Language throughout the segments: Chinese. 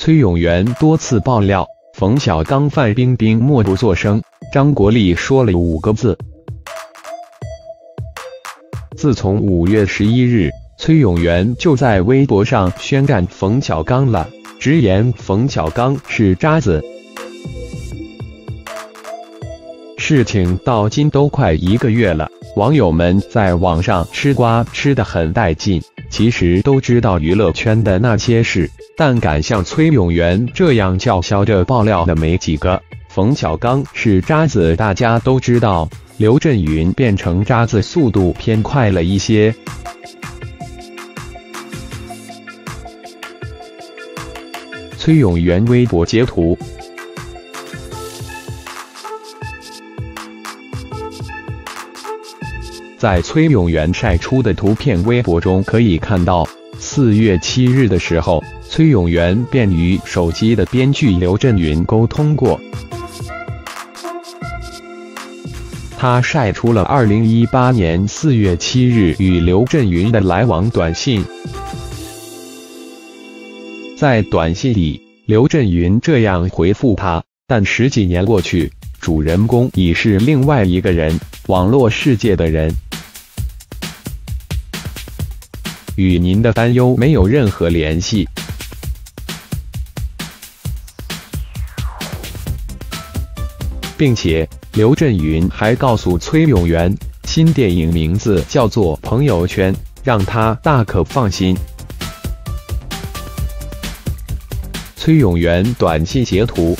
崔永元多次爆料，冯小刚、范冰冰默不作声，张国立说了5个字。自从5月11日，崔永元就在微博上宣战冯小刚了，直言冯小刚是渣子。事情到今都快1个月了，网友们在网上吃瓜吃得很带劲，其实都知道娱乐圈的那些事，但敢像崔永元这样叫嚣着爆料的没几个。冯小刚是渣子大家都知道，刘震云变成渣子速度偏快了一些。崔永元微博截图。在崔永元晒出的图片微博中可以看到，4月7日的时候，崔永元便与手机的编剧刘震云沟通过。他晒出了2018年4月7日与刘震云的来往短信。在短信里，刘震云这样回复他：但10几年过去，主人公已是另外一个人，网络世界的人。与您的担忧没有任何联系。并且，刘震云还告诉崔永元，新电影名字叫做《朋友圈》，让他大可放心。崔永元短信截图。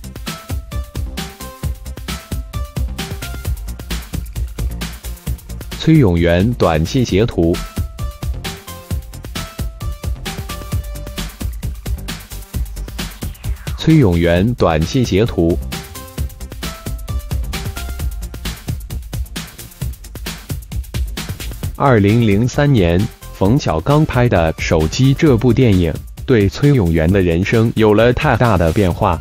崔永元短信截图。崔永元短信截图。2003年，冯小刚拍的《手机》这部电影，对崔永元的人生有了太大的变化。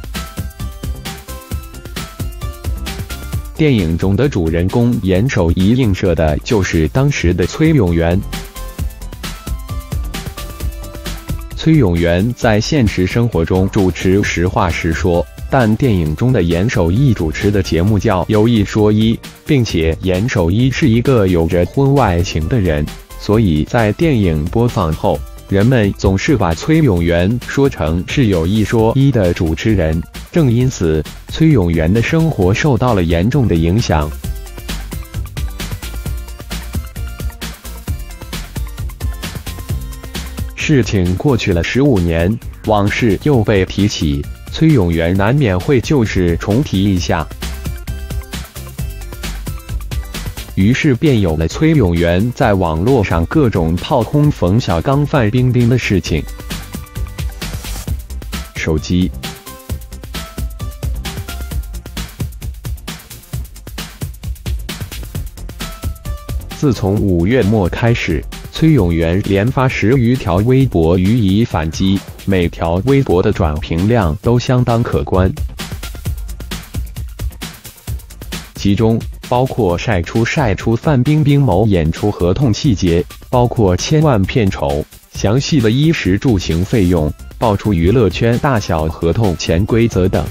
电影中的主人公严守一映射的就是当时的崔永元。崔永元在现实生活中主持《实话实说》，但电影中的严守一主持的节目叫《有一说一》，并且严守一是一个有着婚外情的人，所以在电影播放后，人们总是把崔永元说成是有一说一的主持人。正因此，崔永元的生活受到了严重的影响。事情过去了15年，往事又被提起，崔永元难免会旧事重提一下。于是便有了崔永元在网络上各种炮轰冯小刚、范冰冰的事情。手机。自从5月末开始，崔永元连发10余条微博予以反击，每条微博的转评量都相当可观，其中包括晒出范冰冰某演出合同细节，包括千万片酬、详细的衣食住行费用，爆出娱乐圈大小合同潜规则等。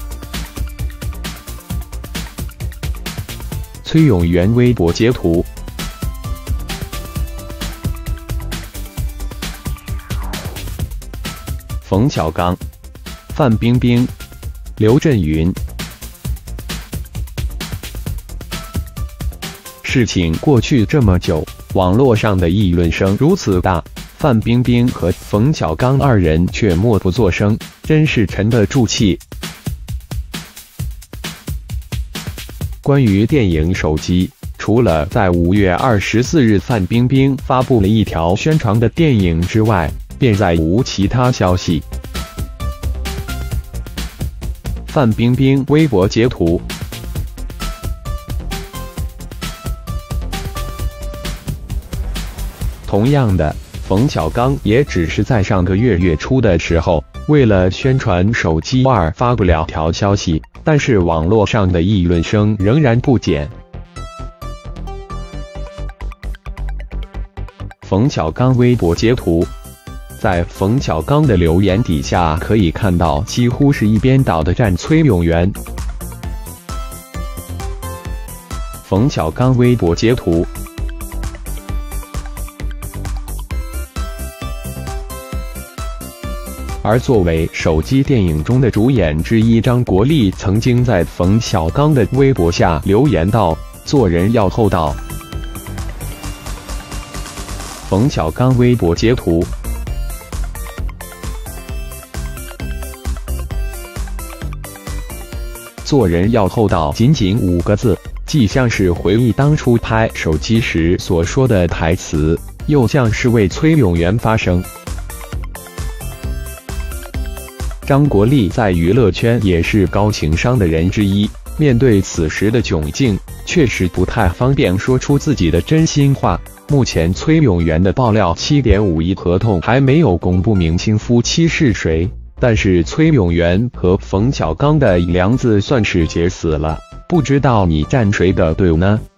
崔永元微博截图。冯小刚、范冰冰、刘震云。事情过去这么久，网络上的议论声如此大，范冰冰和冯小刚2人却默不作声，真是沉得住气。关于电影《手机》，除了在5月24日范冰冰发布了一条宣传的电影之外，便再无其他消息。范冰冰微博截图。同样的，冯小刚也只是在上个月月初的时候，为了宣传《手机2》发布了条消息，但是网络上的议论声仍然不减。冯小刚微博截图。 在冯小刚的留言底下可以看到，几乎是一边倒的站崔永元。冯小刚微博截图。而作为手机电影中的主演之一，张国立曾经在冯小刚的微博下留言道：“做人要厚道。”冯小刚微博截图。做人要厚道，仅仅5个字，既像是回忆当初拍手机时所说的台词，又像是为崔永元发声。张国立在娱乐圈也是高情商的人之一，面对此时的窘境，确实不太方便说出自己的真心话。目前崔永元的爆料7.5亿合同还没有公布明星夫妻是谁，但是崔永元和冯小刚的梁子算是结死了，不知道你站谁的队伍呢？